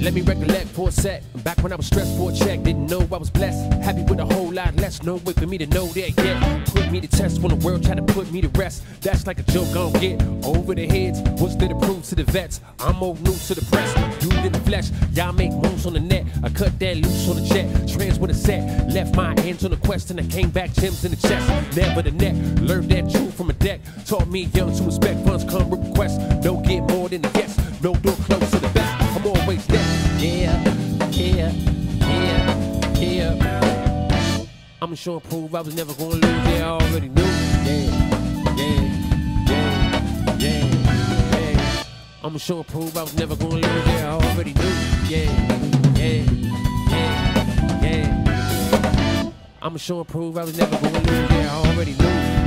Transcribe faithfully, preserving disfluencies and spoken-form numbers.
Let me recollect for a sec. Back when I was stressed for a check, didn't know I was blessed. Happy with a whole lot less, no way for me to know that yet. Put me to test when the world tried to put me to rest. That's like a joke, I don't get over the heads. What's there to prove to the vets? I'm old news to the press. Dude in the flesh, y'all make moves on the net. I cut that loose on the jet. Trans with a set. Left my hands on the quest and I came back gems in the chest. Never the neck. Learned that truth from a deck. Taught me young to respect funds come with requests. No get more than a yes. No door close to the back. I'm always there. Yeah, yeah, yeah, yeah. I'ma show and prove I was never gonna lose. Yeah, I already knew. Yeah, yeah, yeah, yeah, yeah. I'ma show and prove I was never gonna lose. Yeah, I already knew. Yeah, yeah, yeah, yeah. I'ma show and prove I was never gonna lose. Yeah, I already knew.